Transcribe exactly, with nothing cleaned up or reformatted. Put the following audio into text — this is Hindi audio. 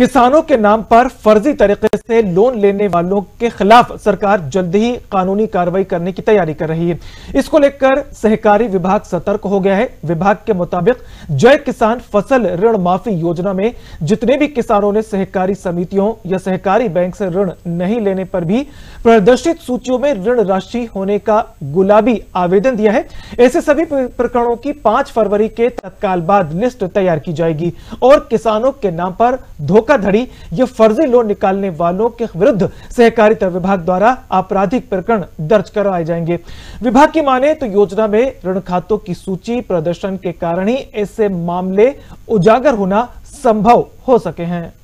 किसानों के नाम पर फर्जी तरीके से लोन लेने वालों के खिलाफ सरकार जल्द ही कानूनी कार्रवाई करने की तैयारी कर रही है। इसको लेकर सहकारी विभाग सतर्क हो गया है। विभाग के मुताबिक जय किसान फसल ऋण माफी योजना में जितने भी किसानों ने सहकारी समितियों या सहकारी बैंक से ऋण नहीं लेने पर भी प्रदर्शित सूचियों में ऋण राशि होने का गुलाबी आवेदन दिया है, ऐसे सभी प्रकरणों की पांच फरवरी के तत्काल बाद लिस्ट तैयार की जाएगी और किसानों के नाम पर धोखाधड़ी या फर्जी लोन निकालने वालों के विरुद्ध सहकारिता विभाग द्वारा आपराधिक प्रकरण दर्ज करवाए जाएंगे। विभाग की माने तो योजना में ऋण खातों की सूची प्रदर्शन के कारण ही ऐसे मामले उजागर होना संभव हो सके हैं।